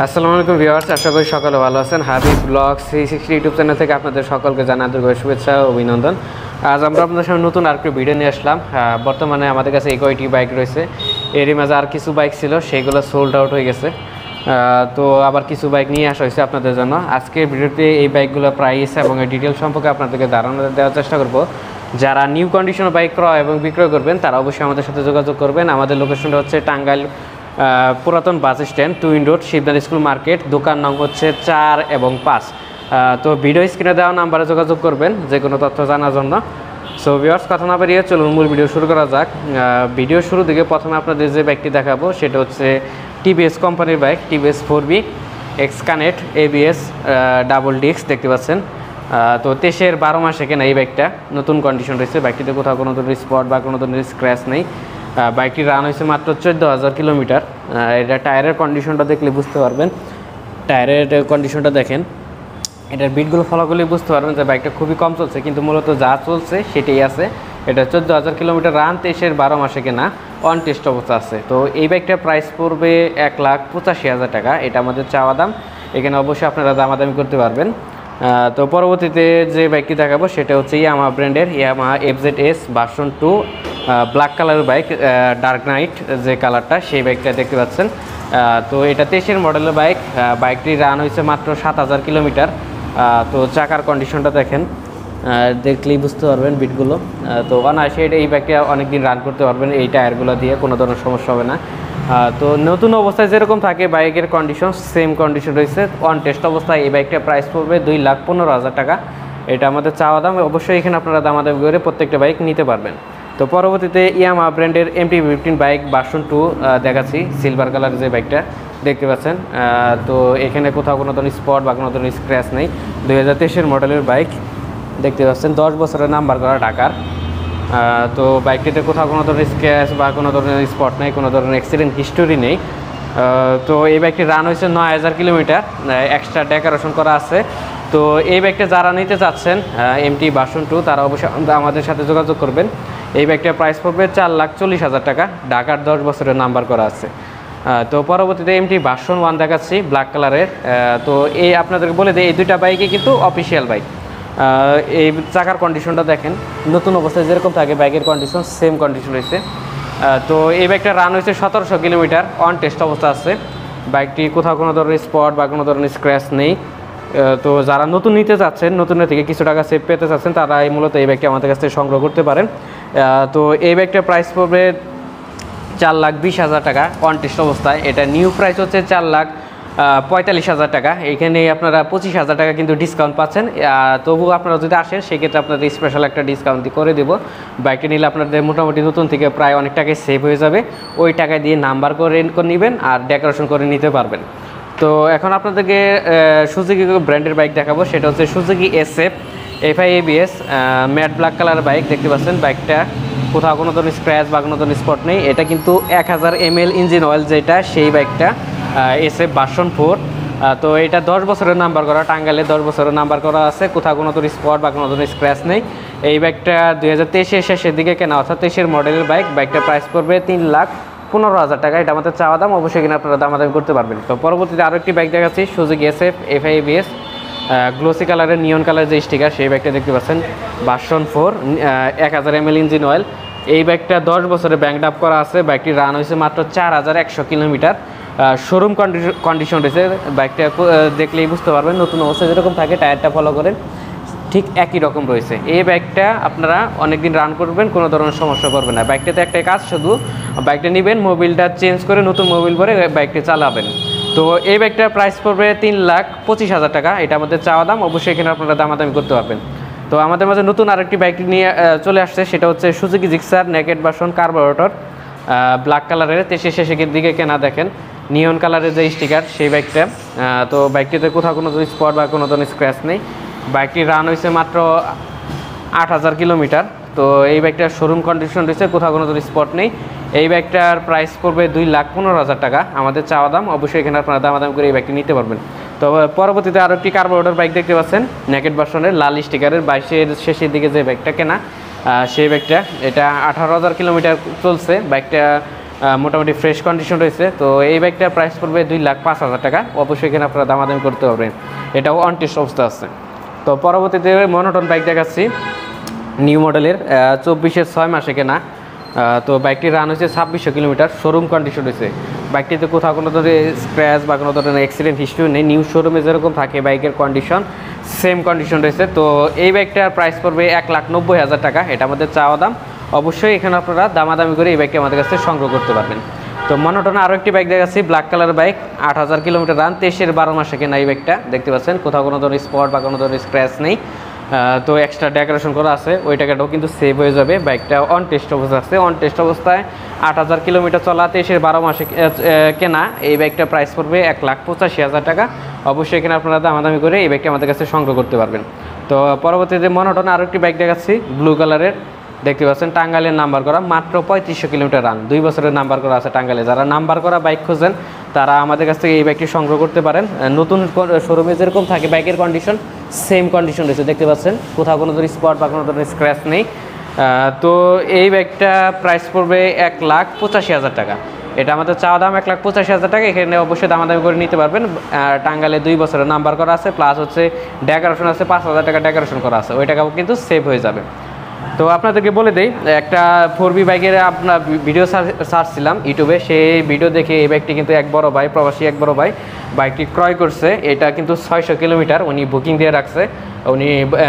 আসসালামু আলাইকুম ভিউয়ার্স, আশা করি সকলে ভালো আছেন। হাবিব ব্লগস 360 ইউটিউব চ্যানেল থেকে আপনাদের সকলকে জানাই আন্তরিক শুভেচ্ছা ও অভিনন্দন। আজ আমরা আপনাদের সামনে নতুন আরেকটি ভিডিও নিয়ে আসলাম। বর্তমানে আমাদের কাছে এই কয়টি বাইক রয়েছে, এরই মাঝে আর কিছু বাইক ছিল, সেগুলো সোল্ড আউট হয়ে গেছে। তো আবার কিছু বাইক নিয়ে আসা হয়েছে আপনাদের জন্য। আজকের ভিডিওতে এই বাইকগুলোর প্রাইস এবং এই ডিটেল সম্পর্কে আপনাদেরকে ধারণা দেওয়ার চেষ্টা করব। যারা নিউ কন্ডিশন বাইক ক্রয় এবং বিক্রয় করবেন তারা অবশ্যই আমাদের সাথে যোগাযোগ করবেন। আমাদের লোকেশনটা হচ্ছে টাঙ্গাইল পুরাতন bus stand, twin road, Shibdan school market. দোকান নং হচ্ছে 4 এবং 5। তো ভিডিও স্ক্রিনে দেওয়া নাম্বারে যোগাযোগ করবেন যে কোনো তথ্য জানার জন্য। সো ভিউয়ার্স, কথা না বেরিয়ে চলুন মূল ভিডিও শুরু করা যাক। ভিডিও শুরু থেকে প্রথমে আপনাদের যে বাইকটি দেখাবো সেটা হচ্ছে টিভিএস কোম্পানির bike, TVS 4B X connect ABS double disc দেখতে পাচ্ছেন। তো 23-এর 12 মাসে কেনা এই বাইকটা, নতুন কন্ডিশন রয়েছে। বাইকটিতে কোথাও কোনো ধরনের স্পট বা কোনো ধরনের স্ক্র্যাচ নেই। বাইকটি রান হয়েছে মাত্র 14,000 কিলোমিটার। এটা টায়ারের কন্ডিশনটা দেখলে বুঝতে পারবেন, টায়ারের কন্ডিশনটা দেখেন, এটার বিটগুলো ফলো করলে বুঝতে পারবেন যে বাইকটা খুবই কম চলছে, কিন্তু মূলত যা চলছে সেটাই আছে। এটা 14,000 কিলোমিটার রান, 23-এর 12 মাসে কেনা, অন টেস্ট অবস্থা আছে। তো এই বাইকটার প্রাইস পড়বে 1,85,000 টাকা। এটা আমাদের চাওয়া দাম, এখানে অবশ্যই আপনারা দামাদামি করতে পারবেন। তো পরবর্তীতে যে বাইকটি দেখাবো সেটা হচ্ছে ইয়ামাহা ব্র্যান্ডের ইয়ামাহা FZS ভার্সন 2 ব্ল্যাক কালারের বাইক, ডার্ক নাইট যে কালারটা, সেই বাইকটা দেখতে পাচ্ছেন। তো এটা 23-এর মডেলের বাইক। বাইকটি রান হয়েছে মাত্র 7,000 কিলোমিটার। তো চাকার কন্ডিশনটা দেখেন, দেখলেই বুঝতে পারবেন বিটগুলো। তো অনায়াসে এই বাইকটা অনেকদিন রান করতে পারবেন এই টায়ারগুলো দিয়ে, কোনো ধরনের সমস্যা হবে না। তো নতুন অবস্থায় যেরকম থাকে বাইকের কন্ডিশন, সেম কন্ডিশন রয়েছে। অন টেস্ট অবস্থায় এই বাইকটার প্রাইস পড়বে 2,15,000 টাকা। এটা আমাদের চাওয়া দাম। অবশ্যই এখানে আপনারা দামাদামি করে প্রত্যেকটা বাইক নিতে পারবেন। তো পরবর্তীতে ইয়ামাহা ব্র্যান্ডের MT-15 বাইক ভার্সন 2 দেখাচ্ছি, সিলভার কালার যে বাইকটা দেখতে পাচ্ছেন। তো এখানে কোথাও কোনো ধরনের স্পট বা কোনো ধরনের স্ক্র্যাচ নেই। 2023-এর মডেলের বাইক দেখতে পাচ্ছেন, 10 বছরের নাম্বার করা ঢাকার। তো বাইকটিতে কোথাও কোনো ধরনের স্ক্র্যাচ বা কোনো ধরনের স্পট নেই, কোনো ধরনের অ্যাক্সিডেন্ট হিস্টোরি নেই। তো এই বাইকটি রান হয়েছে 9,000 কিলোমিটার, এক্সট্রা ডেকোরেশন করা আছে। তো এই বাইকটা যারা নিতে চাচ্ছেন MT ভার্সন 2 তারা অবশ্যই আমাদের সাথে যোগাযোগ করবেন। এই বাইকটার প্রাইস পড়বে 4,40,000 টাকা, ঢাকার 10 বছরের নাম্বার করা আছে। তো পরবর্তীতে MT ভার্সন 1 দেখাচ্ছি ব্ল্যাক কালারের। তো এই আপনাদেরকে বলে দিই, এই দুইটা বাইকই কিন্তু অফিসিয়াল বাইক। এই চাকার কন্ডিশনটা দেখেন, নতুন অবস্থায় যেরকম থাকে বাইকের কন্ডিশন সেম কন্ডিশন রয়েছে। তো এই বাইকটা রান হয়েছে 1700 কিলোমিটার, অন টেস্ট অবস্থা আছে। বাইকটি কোথাও কোনো ধরনের স্পট বা কোনো ধরনের স্ক্র্যাচ নেই। তো যারা নতুন নিতে চাচ্ছেন, নতুনের থেকে কিছু টাকা সেভ পেতে চাচ্ছেন, তারা মূলত এই বাইকটি আমাদের কাছ থেকে সংগ্রহ করতে পারেন। তো এই বাইকটার প্রাইস পড়বে 4,20,000 টাকা অন টেস্ট অবস্থায়। এটা নিউ প্রাইস হচ্ছে 4,45,000 টাকা। এখানে আপনারা 25,000 টাকা কিন্তু ডিসকাউন্ট পাচ্ছেন। তবুও আপনারা যদি আসেন সেক্ষেত্রে আপনাদের স্পেশাল একটা ডিসকাউন্ট করে দেবো। বাইকটি নিলে আপনাদের মোটামুটি নতুন থেকে প্রায় অনেক টাকায় সেভ হয়ে যাবে। ওই টাকা দিয়ে নাম্বার করে নেবেন আর ডেকোরেশন করে নিতে পারবেন। তো এখন আপনাদেরকে সুজুকি ব্র্যান্ডের বাইক দেখাবো, সেটা হচ্ছে Suzuki SF FI ABS matte black colour bike দেখতে পাচ্ছেন। বাইকটা কোথাও কোনো ধরনের স্ক্র্যাচ বা কোনো ধরনের স্পট নেই। এটা কিন্তু 1000 ml ইঞ্জিন অয়েল যেটা, সেই বাইকটা SF ভার্সন 4। তো এটা 10 বছরের নাম্বার করা, টাঙ্গাইলে 10 বছরের নাম্বার করা আছে, কোথাও কোনো ধরনের স্পট বা কোনো ধরনের স্ক্র্যাচ নেই। এই বাইকটা 2023-এর শেষের দিকে কেনা, অর্থাৎ 23-এর মডেলের বাইক। বাইকটা প্রাইস পড়বে 3,15,000 টাকা। এটা আমাদের চাওয়া দাম, অবশ্যই কিনা আপনারা দামাদামি করতে পারবেন। তো পরবর্তীতে আরও একটি বাইক দেখাচ্ছি, Suzuki SF FI ABS glossy কালারের নিয়ন কালার যে স্টিকার, সেই বাইকটা দেখতে পাচ্ছেন ভার্সন 4, 1000 ml ইঞ্জিন অয়েল। এই বাইকটা 10 বছরে ব্যাংক আপ করা আছে। বাইকটি রান হয়েছে মাত্র 4,100 কিলোমিটার। শোরুম কন্ডিশন রয়েছে। বাইকটা দেখলেই বুঝতে পারবেন, নতুন অবস্থায় যেরকম থাকে টায়ারটা ফলো করেন ঠিক একই রকম রয়েছে। এই বাইকটা আপনারা অনেকদিন রান করবেন, কোনো ধরনের সমস্যা করবে না। বাইকটাতে একটাই কাজ, শুধু বাইকটা নেবেন, মোবিলটা চেঞ্জ করে নতুন মোবিল ভরে বাইকটা চালাবেন। তো এই বাইকটার প্রাইস পড়বে 3,25,000 টাকা। এটা আমাদের চাওয়া দাম, অবশ্যই এখানে আপনারা দামাদামি করতে পারবেন। তো আমাদের মাঝে নতুন আরেকটি বাইক নিয়ে চলে আসছে, সেটা হচ্ছে Suzuki Gixxer naked version carburettor black কালারের, 23-এর শেষের দিকে কেনা। দেখেন নিয়ন কালারের যে স্টিকার, সেই বাইকটা। তো বাইকটিতে কোথাও কোনো ধরনের স্পট বা কোনো ধরনের স্ক্র্যাচ নেই। বাইকটি রান হয়েছে মাত্র 8,000 কিলোমিটার। তো এই বাইকটার শোরুম কন্ডিশন রয়েছে, কোথাও কোনো ধরনের স্পট নেই। এই বাইকটার প্রাইস পড়বে 2,15,000 টাকা, আমাদের চাওয়া দাম। অবশ্যই এখানে আপনারা দামাদাম করে এই বাইকটি নিতে পারবেন। তো পরবর্তীতে আরও একটি কার্বোরেটর বাইক দেখতে পাচ্ছেন, নেকেড ভার্সনের লাল স্টিকারের, 22-এর শেষের দিকে যে বাইকটা কেনা, সেই বাইকটা। এটা 18,000 কিলোমিটার চলছে। বাইকটা মোটামুটি ফ্রেশ কন্ডিশন রয়েছে। তো এই বাইকটার প্রাইস পড়বে 2,05,000 টাকা। অবশ্যই এখানে আপনারা দামাদামি করতে পারবেন, এটাও অন টেস্ট অবস্থা আছে। তো পরবর্তীতে মনোটন বাইক দেখাচ্ছি, নিউ মডেলের 24-এর 6 মাসে কেনা। তো বাইকটি রান হয়েছে 2600 কিলোমিটার, শোরুম কন্ডিশন হয়েছে। বাইকটিতে কোথাও কোনো ধরনের স্ক্র্যাচ বা কোনো ধরনের অ্যাক্সিডেন্ট হিস্ট্রি নেই, নিউ শোরুমে যেরকম থাকে বাইকের কন্ডিশন সেম কন্ডিশন রয়েছে। তো এই বাইকটার প্রাইস পড়বে 1,90,000 টাকা, এটা আমাদের চাওয়া দাম। অবশ্যই এখানে আপনারা দামাদামি করে এই বাইকটি আমাদের কাছে সংগ্রহ করতে পারবেন। তো মনোটনে আরও একটি বাইক দেখাচ্ছি, black colour bike, 8,000 kilometre run, 23-এর 12 মাসে কেনা এই বাইকটা। দেখতে পাচ্ছেন কোথাও কোনো ধরনের স্পট বা কোনো ধরনের স্ক্র্যাচ নেই। তো এক্সট্রা ডেকোরেশন করা আছে, ওই টাকাটাও কিন্তু সেভ হয়ে যাবে। বাইকটা অন টেস্ট অবস্থা আছে, অন টেস্ট অবস্থায় 8,000 কিলোমিটার চলা, 23-এর 12 মাসে কেনা এই বাইকটার প্রাইস পড়বে 1,85,000 টাকা। অবশ্যই এখানে আপনারা দামাদামি করে এই বাইকটা আমাদের কাছে সংগ্রহ করতে পারবেন। তো পরবর্তীতে মনোটনে আরও একটি বাইক দেখাচ্ছি, ব্লু কালারের, দেখতে পাচ্ছেন টাঙ্গাইলের নাম্বার করা, মাত্র 3500 কিলোমিটার রান, 2 বছরের নাম্বার করা আছে টাঙ্গাইলে। যারা নাম্বার করা বাইক খোঁজেন তারা আমাদের কাছ থেকে এই বাইকটি সংগ্রহ করতে পারেন। নতুন শোরুমে যেরকম থাকে বাইকের কন্ডিশন সেম কন্ডিশন রয়েছে, দেখতে পাচ্ছেন কোথাও কোনো ধরনের স্পট বা কোনো ধরনের স্ক্র্যাচ নেই। তো এই বাইকটা প্রাইস পড়বে 1,85,000 টাকা, এটা আমাদের চাওয়া দাম 1,85,000 টাকা। এখানে অবশ্যই দামাদামি করে নিতে পারবেন। টাঙ্গাইলে 2 বছরের নাম্বার করা আছে, প্লাস হচ্ছে ডেকোরেশন আছে, 5,000 টাকা ডেকোরেশন করা আছে, ওই টাকাও কিন্তু সেভ হয়ে যাবে। তো আপনাদেরকে বলে দেই, একটা 4B বাইকের আপনার ভিডিও সার্চছিলাম ইউটিউবে, সেই ভিডিও দেখে এই বাইকটি কিন্তু এক বড় ভাই, প্রবাসী এক বড় ভাই বাইকটি ক্রয় করছে। এটা কিন্তু 600 কিলোমিটার উনি বুকিং দিয়ে রাখছে। উনি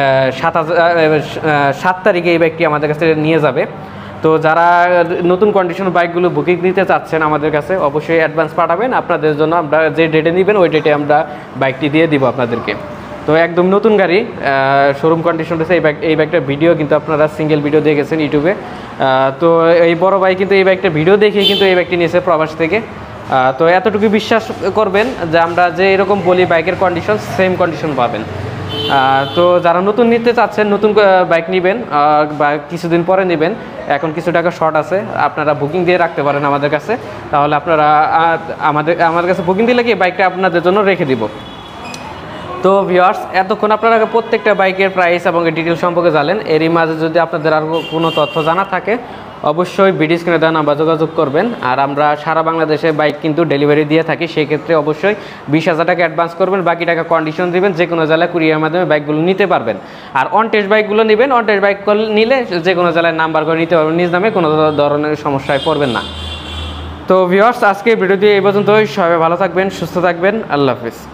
7 তারিখে এই বাইকটি আমাদের কাছে নিয়ে যাবে। তো যারা নতুন কন্ডিশন বাইকগুলো বুকিং দিতে চাচ্ছেন আমাদের কাছে, অবশ্যই অ্যাডভান্স পাঠাবেন। আপনাদের জন্য আমরা যে ডেটে নেবেন ওই ডেটে আমরা বাইকটি দিয়ে দিব আপনাদেরকে। তো একদম নতুন গাড়ি, শোরুম কন্ডিশন রয়েছে। এই বাইকটার ভিডিও কিন্তু আপনারা সিঙ্গেল ভিডিও দেখেছেন ইউটিউবে। তো এই বড় ভাই কিন্তু এই বাইকটা ভিডিও দেখেই কিন্তু এই বাইকটি নিয়েছে প্রবাস থেকে। তো এতটুকু বিশ্বাস করবেন যে আমরা যে এরকম বলি বাইকের কন্ডিশন সেম কন্ডিশন পাবেন। তো যারা নতুন নিতে চাচ্ছেন, নতুন বাইক নেবেন বা কিছুদিন পরে নেবেন, এখন কিছু টাকা শর্ট আছে, আপনারা বুকিং দিয়ে রাখতে পারেন আমাদের কাছে। তাহলে আপনারা আমাদের কাছে বুকিং দিলে কি বাইকটা আপনাদের জন্য রেখে দিব। তো ভিউয়ার্স, এতক্ষণ আপনারা প্রত্যেকটা বাইকের প্রাইস এবং ডিটেল সম্পর্কে জানেন। এরই মাঝে যদি আপনাদের আর কোনো তথ্য জানা থাকে অবশ্যই ভিডিও স্ক্রিনে দেওয়া নাম্বার যোগাযোগ করবেন। আর আমরা সারা বাংলাদেশে বাইক কিন্তু ডেলিভারি দিয়ে থাকি, সেই ক্ষেত্রে অবশ্যই 20,000 টাকা অ্যাডভান্স করবেন, বাকি টাকা কন্ডিশন দিবেন। যে কোনো জেলায় কুরিয়ার মাধ্যমে বাইকগুলো নিতে পারবেন। আর অন টেস্ট বাইকগুলো নেবেন, অন টেস্ট বাইক নিলে যে কোনো জেলায় নাম্বার করে নিতে পারবেন, নিজ নামে কোনো ধরনের সমস্যায় পড়বেন না। তো ভিউয়ার্স, আজকে ভিডিওটি এই পর্যন্তই। সবাই ভালো থাকবেন, সুস্থ থাকবেন, আল্লাহ হাফিজ।